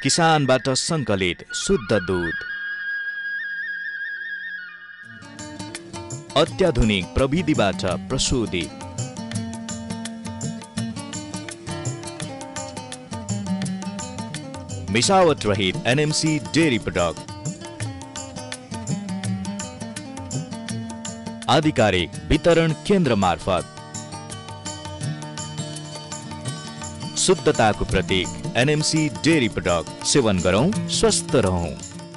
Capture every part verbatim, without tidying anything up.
किसानबाट सङ्कलित शुद्ध दूध, अत्याधुनिक प्रविधिबाट प्रशोधित, मिसावट रहित एनएमसी डेयरी प्रोडक्ट, आधिकारिक वितरण केन्द्र मार्फत शुद्धताको प्रतीक एनएमसी डेयरी प्रोडक्ट सेवन गरौं, स्वस्थ रहौं।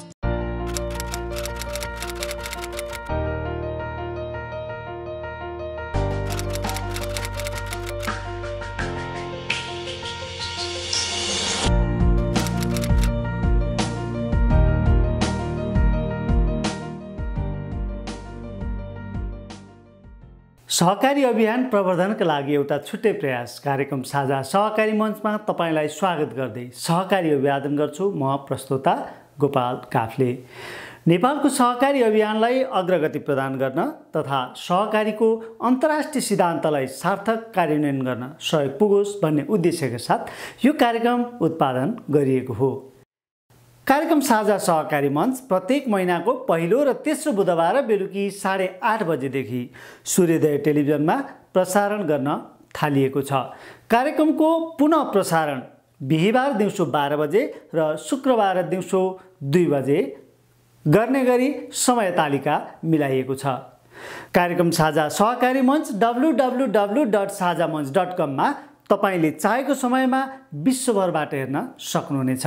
सहकारी अभियान प्रवर्धनका लागि एउटा छुट्टै प्रयास कार्यक्रम साझा सहकारी मञ्चमा तपाईलाई स्वागत गर्दै सहकारी अभिवादन गर्छु। म प्रस्तोता गोपाल काफ्ले। नेपालको सहकारी अभियानलाई अग्रगति प्रदान गर्न तथा सहकारीको अन्तर्राष्ट्रिय सिद्धान्तलाई सार्थक कार्यान्वयन गर्न सहयोग पुगोस् भन्ने उद्देश्यका साथ यो कार्यक्रम उत्पादन गरिएको हो। कार्यक्रम साझा सहकारी मञ्च प्रत्येक महिनाको पहिलो र तेस्रो बुधबार बेलुकी साढे आठ बजेदेखि सूर्योदय टेलिभिजनमा प्रसारण गर्न थालिएको छ। कार्यक्रमको पुनः प्रसारण बिहिबार दिउँसो बाह्र बजे र शुक्रबार दिउँसो दुई बजे गर्ने गरी समय तालिका मिलाइएको छ। कार्यक्रम साझा सहकारी मञ्च डब्लु डब्लु डब्लु डट साझा मञ्च डट कममा तपाईँले चाहेको समयमा विश्वभरबाट हेर्न सक्नुहुनेछ।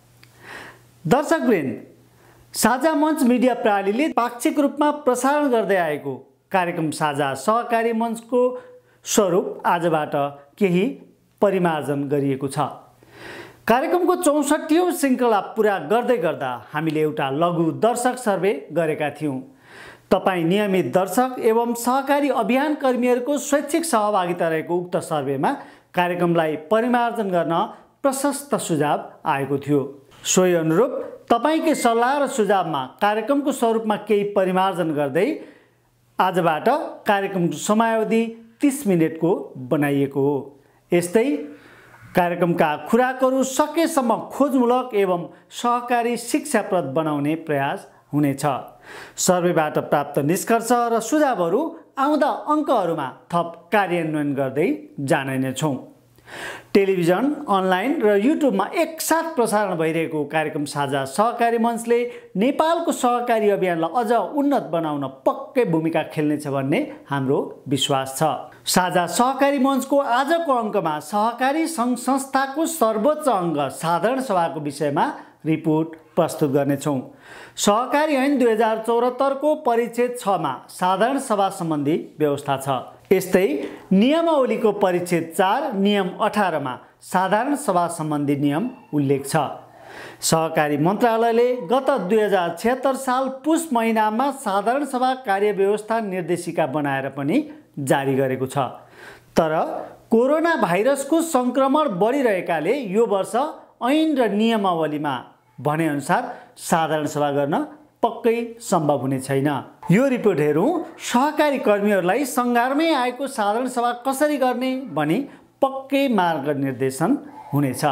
दर्शकवृन्द, साझा मञ्च मिडिया प्रणालीले पाक्षिक रूपमा प्रसारण गर्दै आएको कार्यक्रम साझा सहकारी मञ्चको स्वरूप आजबाट केही परिमार्जन गरिएको छ। कार्यक्रमको चौसठीौँ श्रृङ्खला पुरा गर्दै गर्दा हामीले एउटा लघु दर्शक सर्वे गरेका थियौँ। तपाईँ नियमित दर्शक एवं सहकारी अभियान कर्मीहरूको स्वैच्छिक सहभागिता रहेको उक्त सर्वेमा कार्यक्रमलाई परिमार्जन गर्न प्रशस्त सुझाव आएको थियो। सोही अनुरूप तपाईकै सल्लाह र सुझावमा कार्यक्रमको स्वरूपमा केही परिमार्जन गर्दै आजबाट कार्यक्रमको समयावधि तीस मिनटको बनाइएको हो। यस्तै कार्यक्रमका खुराकहरू सकेसम्म खोजमूलक एवं सहकारी शिक्षाप्रद बनाउने प्रयास हुनेछ। सर्वेबाट प्राप्त निष्कर्ष र सुझावहरू आउँदा अङ्कहरूमा थप कार्यान्वयन गर्दै जाने नै छौँ। टेलिभिजन, अनलाइन र युट्युबमा एकसाथ प्रसारण भइरहेको कार्यक्रम साझा सहकारी मञ्चले नेपालको सहकारी अभियानलाई अझ उन्नत बनाउन पक्कै भूमिका खेल्नेछ भन्ने हाम्रो विश्वास छ। साझा सहकारी मञ्चको आजको अङ्कमा सहकारी सङ्घ संस्थाको सर्वोच्च अङ्ग साधारण सभाको विषयमा रिपोर्ट प्रस्तुत गर्नेछौँ। सहकारी ऐन दुई हजार चौहत्तरको परिच्छेद छमा साधारण सभा सम्बन्धी व्यवस्था छ। यस्तै नियमावलीको परिच्छेद चार नियम अठारमा साधारण सभा सम्बन्धी नियम उल्लेख छ। सहकारी मन्त्रालयले गत दुई हजार छिहत्तर साल पुस महिनामा साधारण सभा कार्यव्यवस्था निर्देशिका बनाएर पनि जारी गरेको छ। तर कोरोना भाइरसको सङ्क्रमण बढिरहेकाले यो वर्ष ऐन र नियमावलीमा भनेअनुसार साधारण सभा गर्न पक्कै सम्भव हुने छैन। यो रिपोर्ट हेरौँ सहकारी कर्मीहरूलाई सङ्घारमै आएको साधारण सभा कसरी गर्ने भनी पक्कै मार्गनिर्देशन हुनेछ।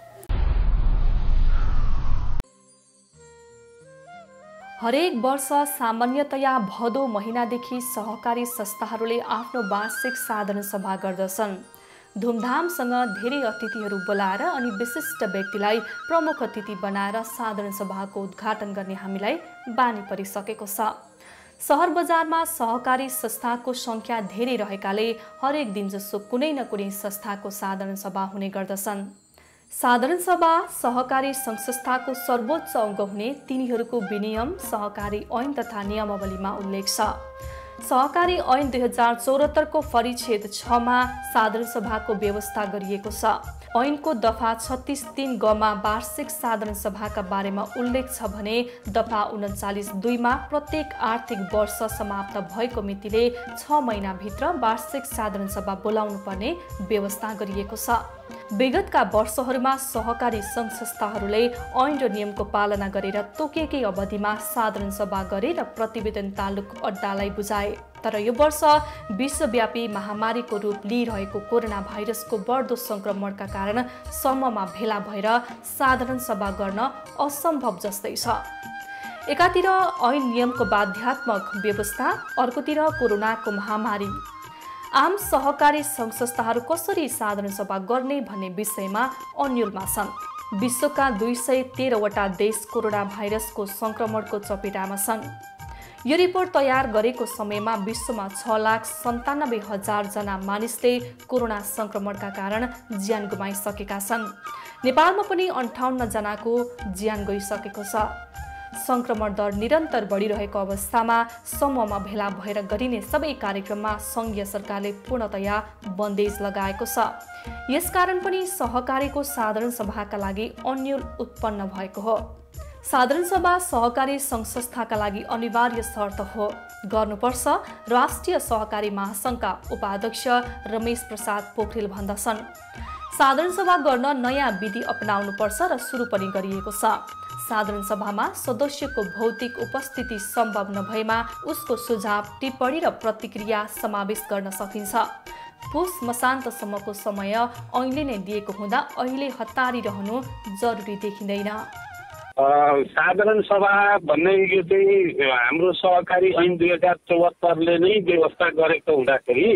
हरेक वर्ष सामान्यतया भदौ महिनादेखि सहकारी संस्थाहरूले आफ्नो वार्षिक साधारण सभा गर्दछन्। धुमधामसँग धेरै अतिथिहरू बोलाएर अनि विशिष्ट व्यक्तिलाई प्रमुख अतिथि बनाएर साधारण सभाको उद्घाटन गर्ने हामीलाई बानी परिसकेको छ। सहर बजारमा सहकारी संस्थाको सङ्ख्या धेरै रहेकाले हरेक दिन जसो कुनै न कुनै संस्थाको साधारण सभा हुने गर्दछन्। साधारण सभा सहकारी सङ्घ संस्थाको सर्वोच्च अङ्ग हुने तिनीहरूको विनियम सहकारी ऐन तथा नियमावलीमा उल्लेख छ। सहकारी ऐन दुई हजार चौहत्तरको परिच्छेद छमा साधारण सभाको व्यवस्था गरिएको छ। ऐनको दफा छत्तीस तीन गमा वार्षिक साधारण सभाका बारेमा उल्लेख छ भने दफा उन्चालिस दुईमा प्रत्येक आर्थिक वर्ष समाप्त भएको मितिले छ महिनाभित्र वार्षिक साधारण सभा बोलाउनु पर्ने व्यवस्था गरिएको छ। विगतका वर्षहरूमा सहकारी सङ्घ संस्थाहरूले ऐन र नियमको पालना गरेर तोकिएकै अवधिमा साधारण सभा गरे र प्रतिवेदन तालुक अड्डालाई बुझाए। तर यो वर्ष विश्वव्यापी महामारीको रूप लिइरहेको कोरोना भाइरसको बढ्दो संक्रमणका कारण समूहमा भेला भएर साधारण सभा गर्न असम्भव जस्तै छ। एकातिर ऐन नियमको बाध्यात्मक व्यवस्था, अर्कोतिर कोरोनाको महामारी। आम सहकारी सङ्घ संस्थाहरू कसरी साधारण सभा गर्ने भन्ने विषयमा अन्योलमा छन्। विश्वका दुई सय तेह्रवटा देश कोरोना भाइरसको संक्रमणको चपेटामा छन्। यो रिपोर्ट तयार गरेको समयमा विश्वमा छ लाख सन्तानब्बे हजार जना मानिसले कोरोना संक्रमणका कारण ज्यान गुमाइसकेका छन्। नेपालमा पनि अन्ठाउन्न जनाको ज्यान गइसकेको छ। संक्रमण दर निरन्तर बढिरहेको अवस्थामा समूहमा भेला भएर गरिने सबै कार्यक्रममा सङ्घीय सरकारले पूर्णतया बन्देज लगाएको छ। यसकारण पनि सहकारीको साधारण सभाका लागि अन्यल उत्पन्न भएको हो। साधारण सभा सहकारी सङ्घ संस्थाका लागि अनिवार्य शर्त हो, गर्नुपर्छ, राष्ट्रिय सहकारी महासङ्घका उपाध्यक्ष रमेश प्रसाद पोखरेल भन्दछन्। साधारण सभा गर्न नयाँ विधि अपनाउनुपर्छ र सुरु पनि गरिएको छ। साधारण सभामा सदस्यको भौतिक उपस्थिति सम्भव नभएमा उसको सुझाव, टिप्पणी र प्रतिक्रिया समावेश गर्न सकिन्छ। पुष मसान्तसम्मको समय ऐनले नै दिएको हुँदा अहिले हतारिरहनु जरुरी देखिँदैन। साधारण सभा भन्ने यो चाहिँ हाम्रो सहकारी ऐन दुई हजार चौहत्तरले नै व्यवस्था गरेको हुँदाखेरि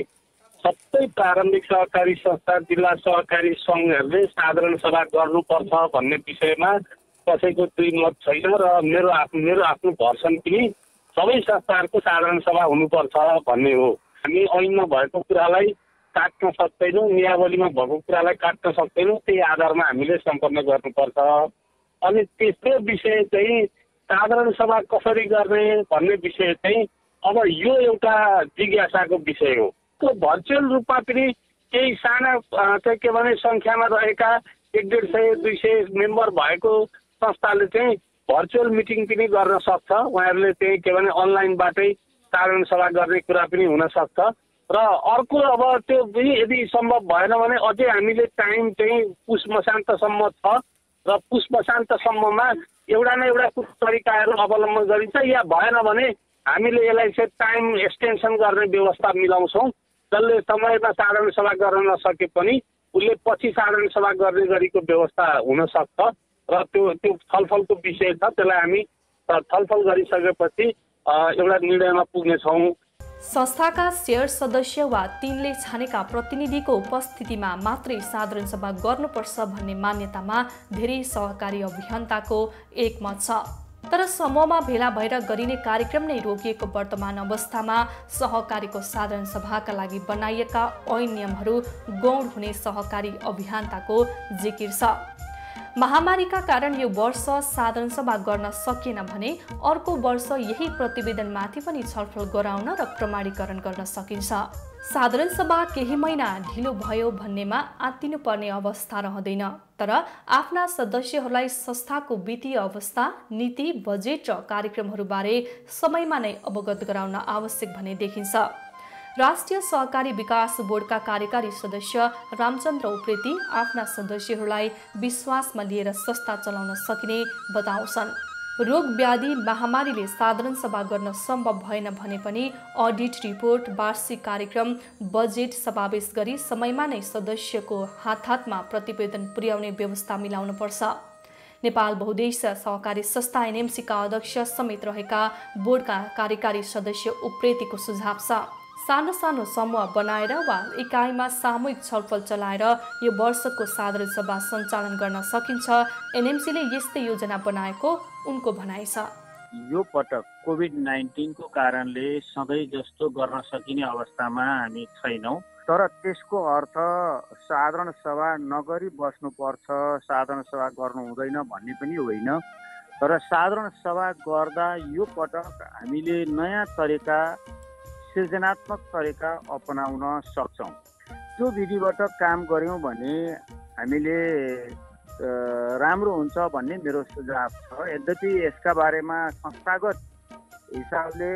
सबै प्रारम्भिक सहकारी संस्था, जिल्ला सहकारी सङ्घहरूले साधारण सभा गर्नुपर्छ भन्ने विषयमा कसैको दुई मत छैन र मेरो आफ्नो मेरो आफ्नो भर्सन पनि सबै संस्थाहरूको साधारण सभा हुनुपर्छ भन्ने हो। हामी ऐनमा भएको कुरालाई काट्न सक्दैनौँ, नियावलीमा भएको कुरालाई काट्न सक्दैनौँ, त्यही आधारमा हामीले सम्पन्न गर्नुपर्छ। अनि तेस्रो विषय चाहिँ साधारण सभा कसरी गर्ने भन्ने विषय चाहिँ अब यो एउटा जिज्ञासाको विषय हो। त्यो भर्चुअल रूपमा पनि केही साना चाहिँ के भने सङ्ख्यामा रहेका एक डेढ सय दुई सय मेम्बर भएको संस्थाले चाहिँ भर्चुअल मिटिङ पनि गर्न सक्छ। उहाँहरूले चाहिँ के भने अनलाइनबाटै साधारण सभा गर्ने कुरा पनि हुनसक्छ। र अर्को अब त्यो यदि सम्भव भएन भने अझै हामीले टाइम चाहिँ पुष मसान्तसम्म छ र पुष मसान्तसम्ममा एउटा न एउटा कुछ तरिकाहरू अवलम्बन गरिन्छ, या भएन भने हामीले यसलाई चाहिँ टाइम एक्सटेन्सन गर्ने व्यवस्था मिलाउँछौँ। जसले समयमा साधारण सभा गर्न नसके पनि उसले पछि साधारण सभा गर्ने गरीको व्यवस्था हुनसक्छ र त्यो त्यो छलफलको विषय छ। त्यसलाई हामी छलफल गरिसकेपछि एउटा निर्णयमा पुग्नेछौँ। संस्थाका शेयर सदस्य वा तिनले छानेका प्रतिनिधिको उपस्थितिमा मात्रै साधारण सभा गर्नुपर्छ भन्ने मान्यतामा धेरै सहकारी अभियन्ताको एकमत छ। तर समूहमा भेला भएर गरिने कार्यक्रम नै रोकिएको वर्तमान अवस्थामा सहकारीको साधारण सभाका लागि बनाइएका ऐन नियमहरू गौण हुने सहकारी अभियन्ताको जिकिर छ। महामारीका कारण यो वर्ष साधारण सभा गर्न सकिएन भने अर्को वर्ष यही प्रतिवेदनमाथि पनि छलफल गराउन र प्रमाणीकरण गर्न सकिन्छ। साधारण सभा केही महिना ढिलो भयो भन्नेमा आत्तिनुपर्ने अवस्था रहँदैन, तर आफ्ना सदस्यहरूलाई संस्थाको वित्तीय अवस्था, नीति, बजेट र कार्यक्रमहरूबारे समयमा नै अवगत गराउन आवश्यक भन्ने देखिन्छ। राष्ट्रिय सहकारी विकास बोर्डका कार्यकारी सदस्य रामचन्द्र उप्रेती आफ्ना सदस्यहरूलाई विश्वासमा लिएर संस्था चलाउन सकिने बताउँछन्। रोग व्याधि महामारीले साधारण सभा गर्न सम्भव भएन भने पनि अडिट रिपोर्ट, वार्षिक कार्यक्रम, बजेट समावेश गरी समयमा नै सदस्यको हात हातमा प्रतिवेदन पुर्याउने व्यवस्था मिलाउनुपर्छ। नेपाल बहुद्देश्य सहकारी संस्था एनएमसीका अध्यक्ष समेत रहेका बोर्डका कार्यकारी सदस्य उप्रेतीको सुझाव छ। सानो सानो समूह बनाएर वा इकाइमा सामूहिक छलफल चलाएर यो वर्षको साधारण सभा सञ्चालन गर्न सकिन्छ। एनएमसीले यस्तै योजना बनाएको उनको भनाइ छ। यो पटक कोभिड नाइन्टिन को कारणले सधैँ जस्तो गर्न सकिने अवस्थामा हामी छैनौँ, तर त्यसको अर्थ साधारण सभा नगरी बस्नुपर्छ, साधारण सभा गर्नु हुँदैन भन्ने पनि होइन। तर साधारण सभा गर्दा यो पटक हामीले नयाँ तरिका, सृजनात्मक तरिका अपनाउन सक्छौँ। त्यो विधिबाट काम गऱ्यौँ भने हामीले राम्रो हुन्छ भन्ने मेरो सुझाव छ। यद्यपि यसका बारेमा संस्थागत हिसाबले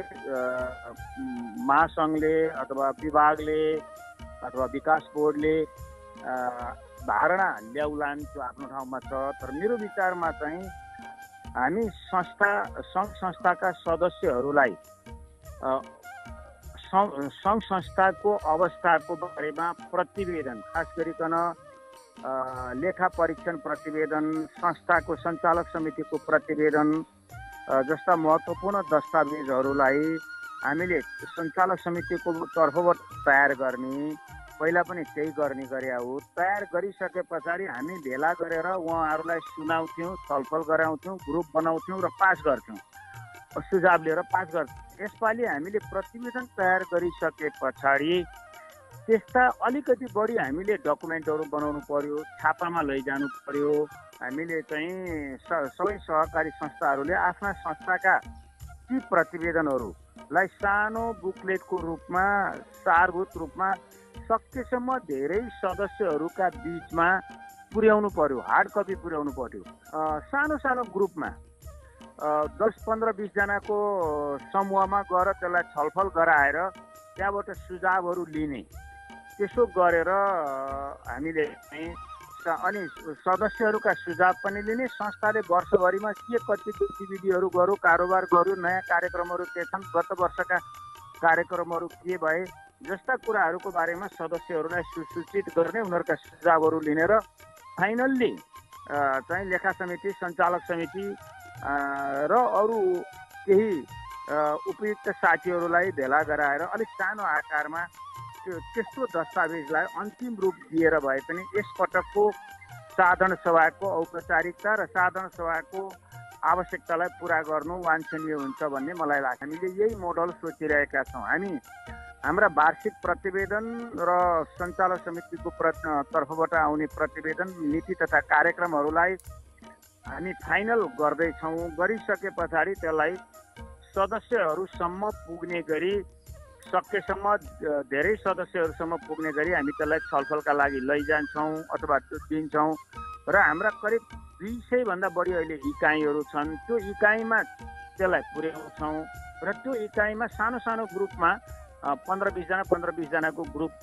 महासङ्घले अथवा विभागले अथवा विकास बोर्डले धारणा ल्याउलान्, त्यो आफ्नो ठाउँमा छ। तर मेरो विचारमा चाहिँ हामी संस्था सङ्घ संस्थाका सदस्यहरूलाई सङ्घ संस्थाको अवस्थाको बारेमा प्रतिवेदन, खास गरिकन लेखा परीक्षण प्रतिवेदन, संस्थाको सञ्चालक समितिको प्रतिवेदन जस्ता महत्त्वपूर्ण दस्तावेजहरूलाई हामीले सञ्चालक समितिको तर्फबाट तयार गर्ने, पहिला पनि त्यही गर्ने गरे हो। तयार गरिसके पछाडि हामी भेला गरेर उहाँहरूलाई सुनाउँथ्यौँ, छलफल गराउँथ्यौँ, ग्रुप बनाउँथ्यौँ र पास गर्थ्यौँ, सुझाव लिएर पास गर्थ्यौँ। यसपालि हामीले प्रतिवेदन तयार गरिसके पछाडि त्यस्ता अलिकति बढी हामीले डकुमेन्टहरू बनाउनु पर्यो, छापामा लैजानु पर्यो। हामीले चाहिँ सबै सहकारी संस्थाहरूले आफ्ना संस्थाका ती प्रतिवेदनहरूलाई सानो बुकलेटको रूपमा, सारभूत रूपमा सकेसम्म धेरै सदस्यहरूका बिचमा पुर्याउनु पर्यो, हार्ड कपी पुर्याउनु पर्यो। सानो सानो ग्रुपमा दस पन्ध्र बिसजनाको समूहमा गएर त्यसलाई छलफल गराएर त्यहाँबाट सुझावहरू लिने, त्यसो गरेर हामीले अनि सदस्यहरूका सुझाव पनि लिने, संस्थाले वर्षभरिमा के कति गतिविधिहरू गर्यो, कारोबार गर्यो, नयाँ कार्यक्रमहरू के छन्, गत वर्षका कार्यक्रमहरू के भए जस्ता कुराहरूको बारेमा सदस्यहरूलाई सुसूचित गर्ने, उनीहरूका सुझावहरू लिने र फाइनल्ली चाहिँ लेखा समिति, सञ्चालक समिति र अरू केही उपयुक्त साथीहरूलाई भेला गराएर अलिक सानो आकारमा त्यो त्यस्तो दस्तावेजलाई अन्तिम रूप दिएर भए पनि यसपटकको साधारण सभाको औपचारिकता र साधारण सभाको आवश्यकतालाई पुरा गर्नु वाञ्छनीय हुन्छ भन्ने मलाई लाग्छ। हामीले यही मोडल सोचिरहेका छौँ। हामी हाम्रा वार्षिक प्रतिवेदन र सञ्चालक समितिको तर्फबाट आउने प्रतिवेदन, नीति तथा कार्यक्रमहरूलाई हामी फाइनल गर्दैछौँ। गरिसके पछाडि त्यसलाई सदस्यहरूसम्म पुग्ने गरी, सकेसम्म धेरै सदस्यहरूसम्म पुग्ने गरी हामी त्यसलाई छलफलका लागि लैजान्छौँ अथवा दिन्छौँ र हाम्रा करिब दुई सयभन्दा बढी अहिले इकाइहरू छन्। त्यो इकाइमा त्यसलाई पुर्याउँछौँ र त्यो इकाइमा सानो सानो ग्रुपमा पन्ध्र बिसजना पन्ध्र बिसजनाको ग्रुप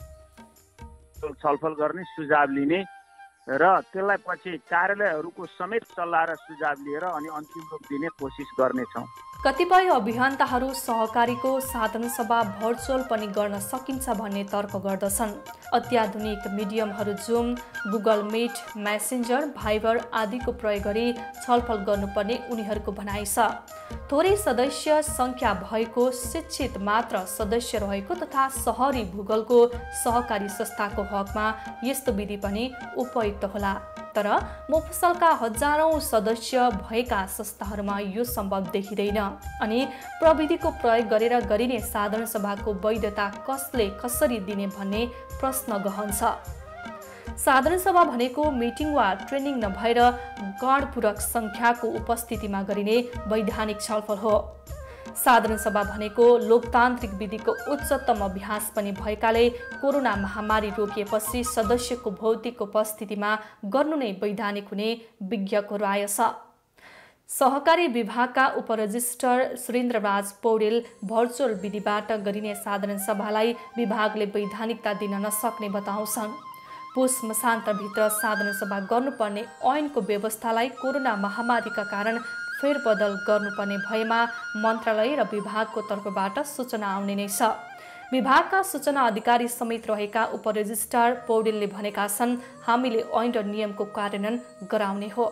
छलफल गर्ने, सुझाव लिने र त्यसलाई पछि कार्यालयहरूको समेत सल्लाह र सुझाव लिएर अनि अन्तिम रूप दिने कोसिस गर्नेछौँ। कतिपय अभियन्ताहरू सहकारीको साधारण सभा भर्चुअल पनि गर्न सकिन्छ भन्ने तर्क गर्दछन्। अत्याधुनिक मिडियमहरू Zoom, Google Meet, Messenger, Viber आदिको प्रयोग गरी छलफल गर्नुपर्ने उनीहरूको भनाइ छ। थोरै सदस्य सङ्ख्या भएको, शिक्षित मात्र सदस्य रहेको तथा सहरी भूगोलको सहकारी संस्थाको हकमा यस्तो विधि पनि उपयुक्त होला। तर मफसलका हजारौं सदस्य भएका संस्थाहरूमा यो सम्भव देखिँदैन। अनि प्रविधिको प्रयोग गरेर गरिने साधारण सभाको वैधता कसले कसरी दिने भन्ने प्रश्न गहन छ। साधारण सभा भनेको मिटिङ वा ट्रेनिङ नभएर गणपूरक सङ्ख्याको उपस्थितिमा गरिने वैधानिक छलफल हो। साधारण सभा भनेको लोकतान्त्रिक विधिको उच्चतम अभ्यास पनि भएकाले कोरोना महामारी रोकिएपछि सदस्यको भौतिक उपस्थितिमा गर्नु नै वैधानिक हुने विज्ञको राय छ। सहकारी विभागका उपरजिस्ट्रार सुरेन्द्रराज पौडेल भर्चुअल विधिबाट गरिने साधारण सभालाई विभागले वैधानिकता दिन नसक्ने बताउँछन्। पुष मसान्तरभित्र साधारण सभा गर्नुपर्ने ऐनको व्यवस्थालाई कोरोना महामारीका कारण फेरबदल गर्नुपर्ने भएमा मन्त्रालय र विभागको तर्फबाट सूचना आउने नै छ। विभागका सूचना अधिकारी समेत रहेका उपरजिस्ट्रार पौडेलले भनेका छन्, हामीले ऐन र नियमको कार्यान्वयन गराउने हो।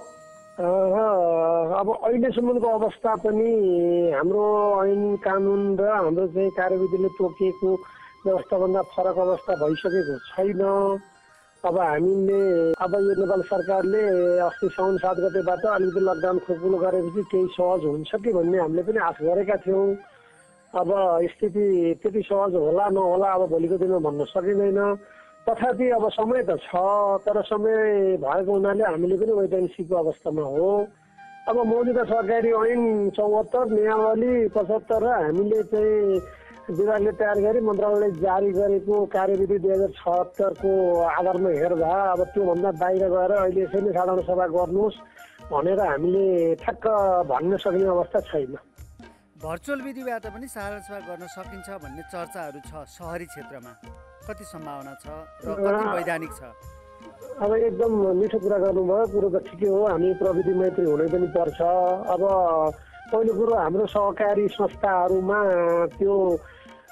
अब अहिलेसम्मको अवस्था पनि हाम्रो ऐन कानुन र हाम्रो चाहिँ कार्यविधिले तोकिएको व्यवस्थाभन्दा फरक अवस्था भइसकेको छैन। अब हामीले अब यो नेपाल सरकारले अस्ति साउन सात गतेबाट अलिकति लकडाउन खोक्नु गरेपछि केही सहज हुन्छ कि भन्ने हामीले पनि आश गरेका थियौँ। अब स्थिति त्यति सहज होला नहोला अब भोलिको दिनमा भन्न सकिँदैन। तथापि अब समय त छ, तर समय भएको हुनाले हामीले पनि वैधानिक अवस्थामा हो। अब मौजूदा सरकारी ऐन चौहत्तर, नियमावली पचहत्तर र हामीले चाहिँ विभागले तयार गरी मन्त्रालयले जारी गरेको कार्यविधि दुई हजार छहत्तरको आधारमा हेर्दा अब त्योभन्दा बाहिर गएर अहिले यसै नै साधारण सभा गर्नुहोस् भनेर हामीले ठ्याक्क भन्न सक्ने अवस्था छैन। भर्चुअल विधिबाट पनि साधारण सभा गर्न सकिन्छ भन्ने चर्चाहरू छ सहरी क्षेत्रमा, कति सम्भावना छ र कति वैधानिक छ? अब एकदम मिठो कुरा गर्नुभयो, कुरो त ठिकै हो, हामी प्रविधि मैत्री हुनै पनि पर्छ। अब पहिलो कुरो हाम्रो सहकारी संस्थाहरूमा त्यो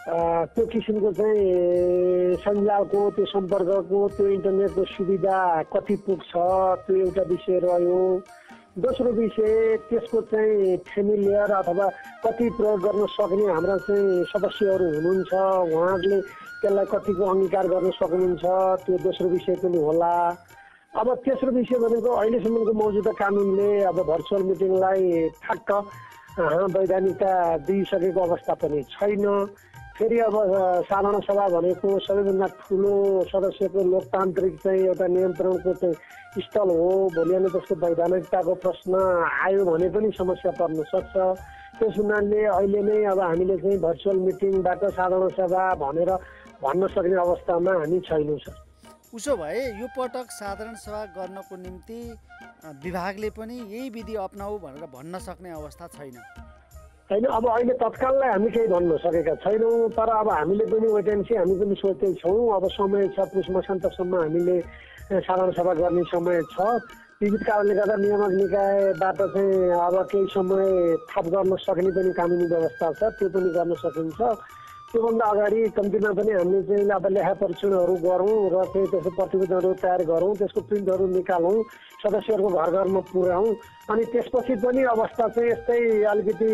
त्यो किसिमको चाहिँ सञ्जालको त्यो सम्पर्कको त्यो इन्टरनेटको सुविधा कति पुग्छ त्यो एउटा विषय रह्यो। दोस्रो विषय त्यसको चाहिँ फेमिलियर अथवा कति प्रयोग गर्न सक्ने हाम्रा चाहिँ सदस्यहरू हुनुहुन्छ, उहाँहरूले त्यसलाई कतिको अङ्गीकार गर्न सक्नुहुन्छ, त्यो दोस्रो विषय पनि होला। अब तेस्रो विषय भनेको अहिलेसम्मको मौजुदा कानुनले अब भर्चुअल मिटिङलाई ठ्याक्क वैधानिकता दिइसकेको अवस्था पनि छैन। फेरि अब साधारण सभा भनेको सबैभन्दा ठुलो सदस्यको लोकतान्त्रिक चाहिँ एउटा नियन्त्रणको चाहिँ स्थल हो। भोलि अनि त्यसको वैधानिकताको प्रश्न आयो भने पनि समस्या पर्न सक्छ। त्यस हुनाले अहिले नै अब हामीले चाहिँ भर्चुअल मिटिङबाट साधारण सभा भनेर भन्न सक्ने अवस्थामा हामी छैनौँ सर। उसो भए यो पटक साधारण सभा गर्नको निम्ति विभागले पनि यही विधि अपनाऊ भनेर भन्न सक्ने अवस्था छैन होइन। अब अहिले तत्काललाई हामी केही भन्न सकेका छैनौँ, तर अब हामीले पनि वेट एन्ड सी हामी पनि सोच्दैछौँ। अब समय छ, पुष मसान्तसम्म हामीले साधारण सभा गर्ने समय छ। विविध कारणले गर्दा नियामक निकायबाट चाहिँ अब केही समय थप गर्न सक्ने पनि कानुनी व्यवस्था छ, त्यो पनि गर्न सकिन्छ। त्योभन्दा अगाडि कम्तीमा पनि हामीले चाहिँ अब लेखा परीक्षणहरू गरौँ र चाहिँ त्यसको प्रतिवेदनहरू तयार गरौँ, त्यसको प्रिन्टहरू निकालौँ, सदस्यहरूको घर घरमा पुर्याउँ। अनि त्यसपछि पनि अवस्था चाहिँ यस्तै अलिकति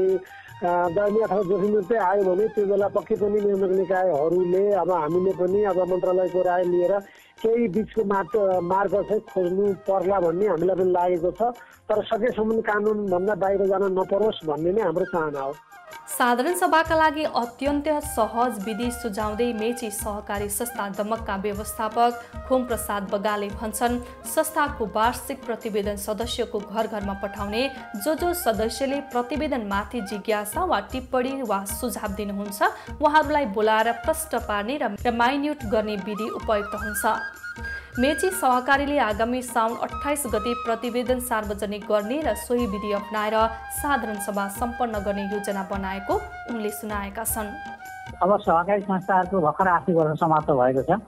दयनीय अथवा जोखिमयुक्त आयो भने त्यो बेला पक्कै पनि नियामक निकायहरूले अब हामीले पनि अब मन्त्रालयको राय लिएर केही बिचको माटो मार्ग चाहिँ खोज्नु पर्ला भन्ने हामीलाई पनि लागेको छ। तर सकेसम्म कानुनभन्दा बाहिर जान नपरोस् भन्ने नै हाम्रो चाहना हो। साधारण सभाका लागि अत्यन्त सहज विधि सुझाउँदै मेची सहकारी संस्था दमकका व्यवस्थापक खोम प्रसाद बगाले भन्छन्, संस्थाको वार्षिक प्रतिवेदन सदस्यको घर घरमा पठाउने जो जो सदस्यले प्रतिवेदनमाथि जिज्ञासा वा टिप्पणी वा सुझाव दिनुहुन्छ उहाँहरूलाई बोलाएर प्रष्ट पार्ने र माइन्युट गर्ने विधि उपयुक्त हुन्छ। मेची सहकारीले आगामी साउन अठाइस गते प्रतिवेदन सार्वजनिक गर्ने र सोही विधि अपनाएर साधारण सभा सम्पन्न गर्ने योजना बनाएको उनले सुनाएका छन्। अब सहकारी संस्थाहरूको भर्खर आर्थिक वर्ष समाप्त भएको छ।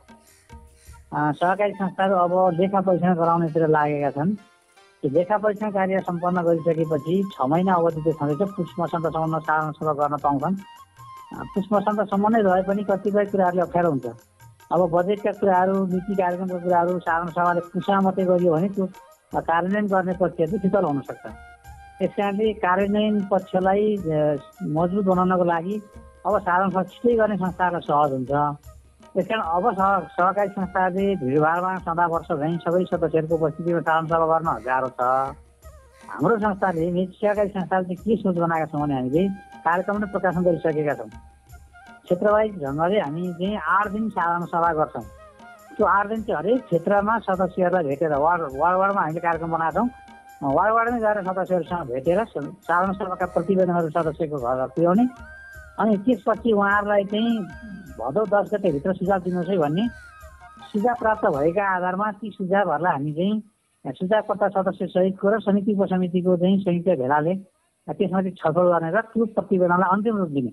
सहकारी संस्थाहरू अब लेखा परीक्षण गराउनेतिर लागेका छन्। त्यो लेखा परीक्षण कार्य सम्पन्न गरिसकेपछि छ महिना अवधि चाहिँ छँदैछ। पुष मसान्तसम्म साधारण सभा गर्न पाउँछन्। पुष मसान्तसम्म नै रहे पनि कतिपय कुराहरूले अप्ठ्यारो हुन्छ। अब बजेटका कुराहरू, नीति कार्यक्रमका कुराहरू साधारण सभाले पुछा मात्रै गरियो भने त्यो कार्यान्वयन गर्ने पक्षहरू शीतल हुनसक्छ। त्यस कारणले कार्यान्वयन पक्षलाई मजबुत बनाउनको लागि अब साधारण सभा छिटै गर्ने संस्थाहरूलाई सहज हुन्छ। त्यस कारण अब सह सहकारी संस्थाले भिडभाडमा सदा वर्ष झैँ सबै सदस्यहरूको उपस्थितिमा साधारण सभा गर्न गाह्रो छ। हाम्रो संस्थाले मेची सहकारी संस्थाले चाहिँ के सोच बनाएका छौँ भने हामीले कार्यक्रम नै प्रकाशन गरिसकेका छौँ। क्षेत्रवाइज ढङ्गले हामी चाहिँ आठ दिन साधारण सभा गर्छौँ। त्यो आठ दिन चाहिँ हरेक क्षेत्रमा सदस्यहरूलाई भेटेर वार्ड वार्ड वार्डमा हामीले कार्यक्रम बनाएका छौँ। वार्ड वार्डमै गएर सदस्यहरूसँग भेटेर साधारण सभाका प्रतिवेदनहरू सदस्यको घर पुर्याउने अनि त्यसपछि उहाँहरूलाई चाहिँ भदौ दस गतेभित्र सुझाव दिनुहोस् है भन्ने सुझाव प्राप्त भएका आधारमा ती सुझावहरूलाई हामी चाहिँ सुझावकर्ता सदस्य सहितको र समिति उपसमितिको चाहिँ संयुक्त भेलाले त्यसमाथि छलफल गर्ने र त्यो प्रतिवेदनलाई अन्तिम रूप दिने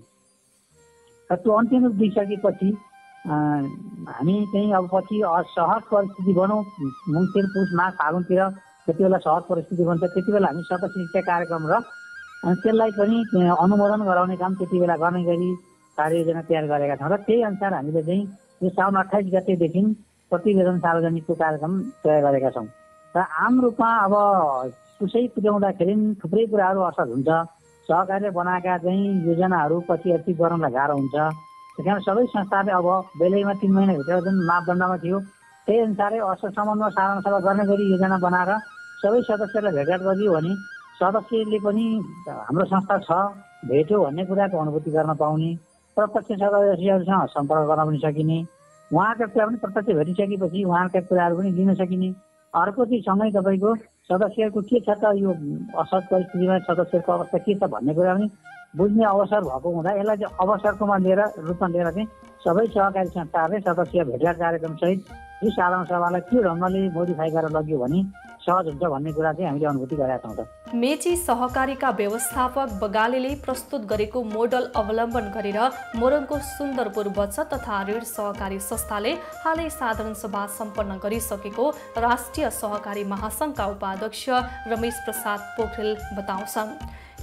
र त्यो अन्तिम रूप दिइसकेपछि हामी चाहिँ अब पछि सहज परिस्थिति बनाउँ। मङ्सिर पुष माघ फागुनतिर त्यति बेला सहज परिस्थिति बन्छ। त्यति बेला हामी सदस्य शिक्षा कार्यक्रम र त्यसलाई पनि अनुमोदन गराउने काम त्यति बेला गर्ने गरी कार्ययोजना तयार गरेका छौँ र त्यही अनुसार हामीले चाहिँ यो साउन अठाइस गतेदेखि प्रतिवेदन सार्वजनिकको कार्यक्रम तयार गरेका छौँ। र आम रूपमा अब पुसै पुर्याउँदाखेरि थुप्रै कुराहरू असर हुन्छ। सहकारीले बनाएका चाहिँ योजनाहरू पछि अति गर्नलाई गाह्रो हुन्छ। त्यस कारण सबै संस्थाले अब बेलैमा तिन महिनाभित्र जुन मापदण्डमा थियो त्यही अनुसारै असरसम्ममा साधारण सभा गर्ने गरी योजना बनाएर सबै सदस्यलाई भेटघाट गरियो भने सदस्यले पनि हाम्रो संस्था छ भेट्यो भन्ने कुराको अनुभूति गर्न पाउने, प्रत्यक्ष सदस्यहरूसँग सम्पर्क गर्न पनि सकिने, उहाँका कुरा पनि प्रत्यक्ष भेटिसकेपछि उहाँका कुराहरू पनि लिन सकिने। अर्को चाहिँ सँगै तपाईँको सदस्यहरूको के छ त यो असहज परिस्थितिमा सदस्यहरूको अवस्था के छ भन्ने कुरा पनि बुझ्ने अवसर भएको हुँदा यसलाई चाहिँ अवसरकोमा लिएर रूपमा लिएर चाहिँ सबै सहकारी संस्थाहरूले सदस्य भेटघाट कार्यक्रमसहित यो साधारण सभालाई के ढङ्गले मोडिफाई गरेर लग्यो भने सहज हुन्छ भन्ने कुरा चाहिँ हामीले अनुभूति गरेका छौँ। मेची सहकारीका व्यवस्थापक बगालेले प्रस्तुत गरेको मोडल अवलम्बन गरेर मोरङको सुन्दरपुर बचत तथा ऋण सहकारी संस्थाले हालै साधारण सभा सम्पन्न गरिसकेको राष्ट्रिय सहकारी महासङ्घका उपाध्यक्ष रमेश प्रसाद पोखरेल बताउँछन्।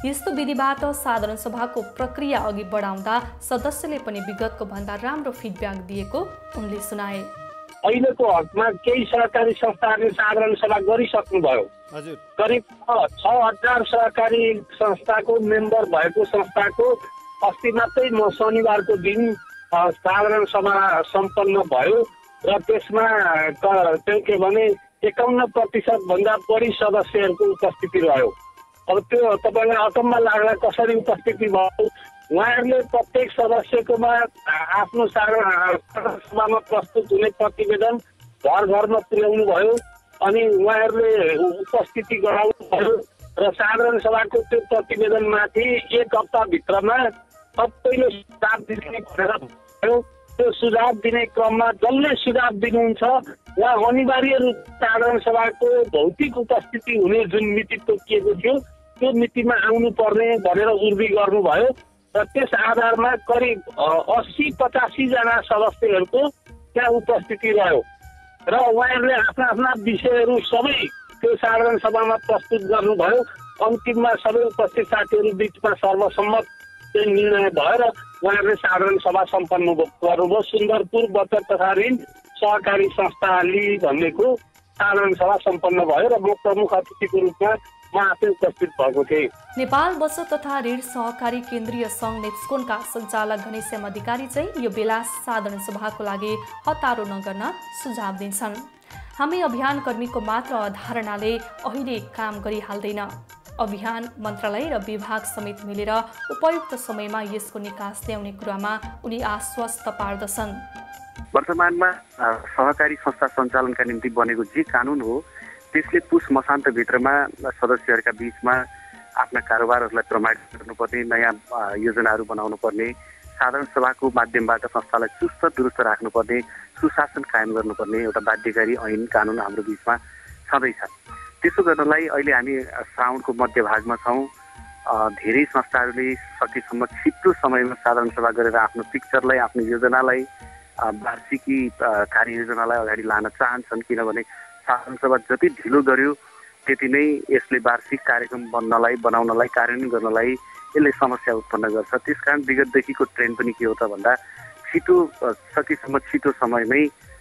यस्तो विधिबाट साधारण सभाको प्रक्रिया अघि बढाउँदा सदस्यले पनि विगतको भन्दा राम्रो फिडब्याक दिएको उनले सुनाए। अहिलेको हकमा केही सहकारी संस्थाहरूले साधारण सभा गरिसक्नुभयो। हजुर, करिब छ हजार सहकारी संस्थाको मेम्बर भएको संस्थाको अस्ति मात्रै म शनिबारको दिन साधारण सभा सम्पन्न भयो र त्यसमा चाहिँ के भने एकाउन्न प्रतिशत भन्दा बढी सदस्यहरूको उपस्थिति रह्यो। अब त्यो तपाईँलाई अचम्म लाग्ला कसरी उपस्थिति भयो। उहाँहरूले प्रत्येक सदस्यकोमा आफ्नो साधारण सभामा प्रस्तुत हुने प्रतिवेदन घर घरमा पुर्याउनु भयो अनि उहाँहरूले उपस्थिति गराउनु भयो र साधारण सभाको त्यो प्रतिवेदनमाथि एक हप्ताभित्रमा सबैले सुझाव दिने भनेर भयो। त्यो सुझाव दिने क्रममा जसले सुझाव दिनुहुन्छ उहाँ अनिवार्य रूप साधारण सभाको भौतिक उपस्थिति हुने जुन मिति तोकिएको थियो त्यो मितिमा आउनु पर्ने भनेर उर्दी गर्नुभयो र त्यस आधारमा करिब अस्सी पचासी जना सदस्यहरूको त्यहाँ उपस्थिति रह्यो र उहाँहरूले आफ्ना आफ्ना विषयहरू सबै त्यो साधारण सभामा प्रस्तुत गर्नुभयो। अन्तिममा सबै उपस्थित साथीहरू बिचमा सर्वसम्मत निर्णय भएर उहाँहरूले साधारण सभा सम्पन्न गर्नुभयो। सुन्दरपुर बचत तथा ऋण सहकारी संस्थाले भनेको साधारण सभा सम्पन्न भयो र म प्रमुख अतिथिको रूपमा म आफै उपस्थित भएको थिएँ। नेपाल बचत तथा ऋण सहकारी केन्द्रीय सङ्घ नेप्स्कोनका सञ्चालक घनश्याम अधिकारी चाहिँ यो बेला साधारण सभाको लागि हतारो नगर्न सुझाव दिन्छन्। हामी अभियान कर्मीको मात्र अवधारणाले अहिले काम गरिहाल्दैन। अभियान मन्त्रालय र विभाग समेत मिलेर उपयुक्त समयमा यसको निकास ल्याउने कुरामा उनी आश्वस्त पार्दछन्। वर्तमानमा सहकारी संस्था सञ्चालनका निम्ति बनेको जे कानुन हो त्यसले पुस मसान्तभित्रमा सदस्यहरूका बिचमा आफ्ना कारोबारहरूलाई प्रमाणित गर्नुपर्ने, नयाँ योजनाहरू बनाउनु पर्ने, साधारण सभाको माध्यमबाट संस्थालाई चुस्त दुरुस्त राख्नुपर्ने, सुशासन कायम गर्नुपर्ने एउटा बाध्यकारी ऐन कानुन हाम्रो बिचमा छँदैछ। त्यसो गर्नलाई अहिले हामी श्रावणको मध्यभागमा छौँ। धेरै संस्थाहरूले सकेसम्म छिटो समयमा साधारण सभा गरेर आफ्नो पिक्चरलाई, आफ्नो योजनालाई, वार्षिकी कार्ययोजनालाई अगाडि लान चाहन्छन्। किनभने साधारण सभा जति ढिलो गर्यो त्यति नै यसले वार्षिक कार्यक्रम बन्नलाई, बनाउनलाई, कार्यान्वयन गर्नलाई यसले समस्या उत्पन्न गर्छ। त्यसकारण विगतदेखिको ट्रेन्ड पनि के हो त भन्दा छिटो सकेसम्म छिटो समयमै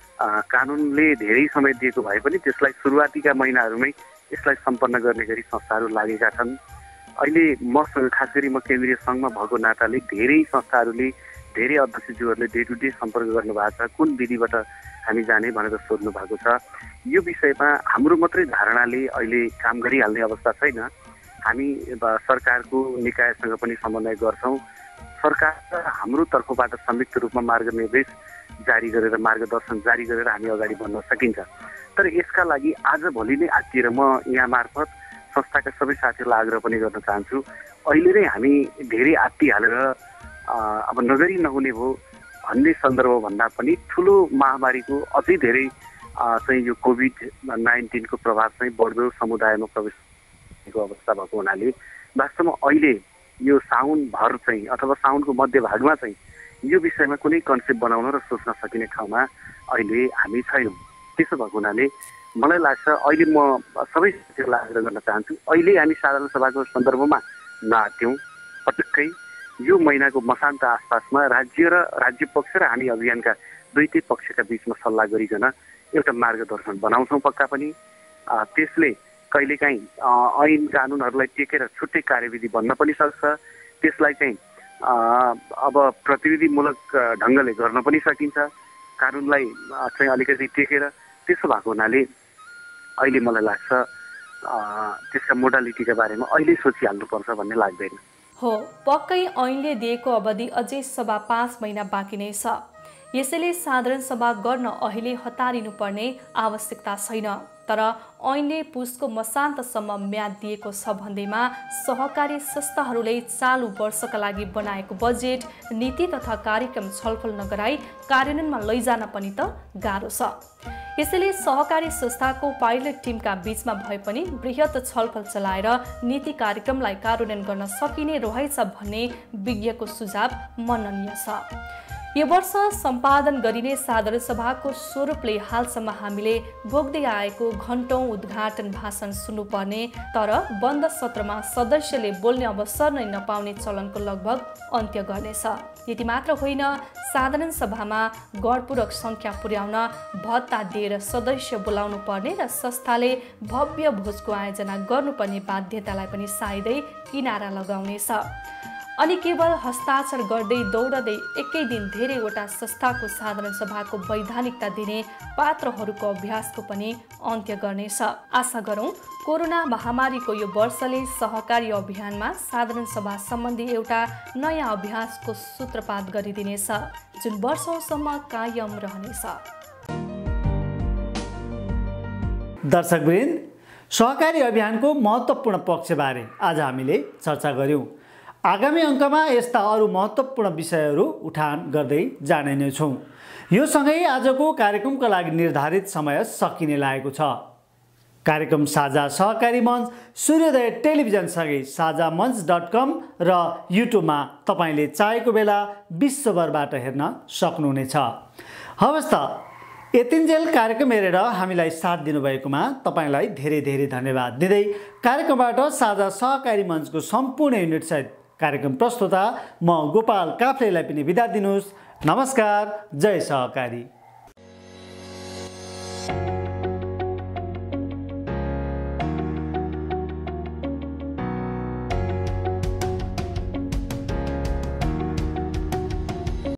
कानुनले धेरै समय दिएको भए पनि त्यसलाई सुरुवातीका महिनाहरूमै यसलाई सम्पन्न गर्ने गरी संस्थाहरू लागेका छन्। अहिले म खास गरी म केन्द्रीय सङ्घमा भएको नाताले धेरै संस्थाहरूले, धेरै अध्यक्षज्यूहरूले डे टु डे सम्पर्क गर्नुभएको छ। कुन विधिबाट हामी जाने भनेर सोध्नु भएको छ। यो विषयमा हाम्रो मात्रै धारणाले अहिले काम गरिहाल्ने अवस्था छैन। हामी सरकारको निकायसँग पनि समन्वय गर्छौँ। सरकार र हाम्रो तर्फबाट संयुक्त रूपमा मार्गनिर्देश जारी गरेर, मार्गदर्शन जारी गरेर हामी अगाडि बढ्न सकिन्छ। तर यसका लागि आजभोलि नै आत्तिएर म यहाँ मार्फत संस्थाका सबै साथीहरूलाई आग्रह पनि गर्न चाहन्छु। अहिले नै हामी धेरै आत्तिहालेर अब नगरी नहुने भयो भन्ने सन्दर्भभन्दा पनि ठुलो महामारीको अझै धेरै चाहिँ यो कोभिड नाइन्टिनको प्रभाव चाहिँ बढ्दो समुदायमा प्रवेश गरेको अवस्था भएको हुनाले वास्तवमा अहिले यो साउनभर चाहिँ अथवा साउनको मध्यभागमा चाहिँ यो विषयमा कुनै कन्सेप्ट बनाउन र सोच्न सकिने ठाउँमा अहिले हामी छैनौँ। त्यसो भएको हुनाले मलाई लाग्छ अहिले म सबै साथीहरूलाई आग्रह गर्न चाहन्छु, अहिले हामी साधारण सभाको सन्दर्भमा नआत्यौँ। पटक्कै यो महिनाको मसान्त आसपासमा राज्य र राज्य पक्ष र हामी अभियानका दुईटै पक्षका बिचमा सल्लाह गरिकन एउटा मार्गदर्शन बनाउँछौँ पक्का पनि। त्यसले कहिलेकाहीँ ऐन कानुनहरूलाई टेकेर छुट्टै कार्यविधि बन्न पनि सक्छ। त्यसलाई चाहिँ अब प्रतिनिधिमूलक ढङ्गले गर्न पनि सकिन्छ, कानुनलाई चाहिँ अलिकति टेकेर। त्यसो भएको हुनाले अहिले मलाई लाग्छ त्यसका मोडालिटीका बारेमा अहिले सोचिहाल्नुपर्छ भन्ने लाग्दैन। हो, पक्कै ऐनले दिएको अवधि अझै सभा पाँच महिना बाँकी नै छ। यसैले साधारण सभा गर्न अहिले हतारिनुपर्ने आवश्यकता छैन। तर ऐनले पुसको मसान्तसम्म म्याद दिएको छ भन्दैमा सहकारी संस्थाहरूले चालु वर्षका लागि बनाएको बजेट, नीति तथा कार्यक्रम छलफल नगराई कार्यान्वयनमा लैजान पनि त गाह्रो छ। यसैले सहकारी संस्थाको पाइलट टिमका बीचमा भए पनि बृहत छलफल चलाएर नीति कार्यक्रमलाई कार्यान्वयन गर्न सकिने रहेछ भन्ने विज्ञको सुझाव मननीय छ। यो वर्ष सम्पादन गरिने साधारण सभाको स्वरूपले हालसम्म हामीले भोग्दै आएको घण्टौं उद्घाटन भाषण सुन्नुपर्ने तर बन्द सत्रमा सदस्यले बोल्ने अवसर नै नपाउने चलनको लगभग अन्त्य गर्नेछ। यति मात्र होइन, साधारण सभामा गढपूरक संख्या पुर्याउन भत्ता दिएर सदस्य बोलाउनु पर्ने र संस्थाले भव्य भोजको आयोजना गर्नुपर्ने बाध्यतालाई पनि सायदै किनारा लगाउनेछ। अनि केवल हस्ताक्षर गर्दै दौडदै एकै दिन धेरैवटा संस्थाको साधारण सभाको वैधानिकता दिने पात्रहरूको अभ्यासको पनि अन्त्य गर्नेछ। आशा गरौँ कोरोना महामारीको यो वर्षले सहकारी अभियानमा साधारण सभा सम्बन्धी एउटा नयाँ अभ्यासको सूत्रपात गरिदिनेछ, जुन वर्षौंसम्म कायम रहनेछ। दर्शकवृन्द, सहकारी अभियानको महत्त्वपूर्ण पक्षबारे आज हामीले चर्चा गर्यौं। आगामी अङ्कमा यस्ता अरू महत्त्वपूर्ण विषयहरू उठान गर्दै जाने नै छौँ। यो सँगै आजको कार्यक्रमका लागि निर्धारित समय सकिने लागेको छ। कार्यक्रम साझा सहकारी मञ्च सूर्योदय टेलिभिजनसँगै साझा मञ्च डट कम र युट्युबमा तपाईँले चाहेको बेला विश्वभरबाट हेर्न सक्नुहुनेछ। हवस् त, यतिन्जेल कार्यक्रम हेरेर हामीलाई साथ दिनुभएकोमा तपाईँलाई धेरै धेरै धन्यवाद दिँदै कार्यक्रमबाट साझा सहकारी मञ्चको सम्पूर्ण युनिटसहित कार्यक्रम प्रस्तुता म गोपाल काफ्लेलाई पनि बिदा दिनुहोस्। नमस्कार, जय सहकारी।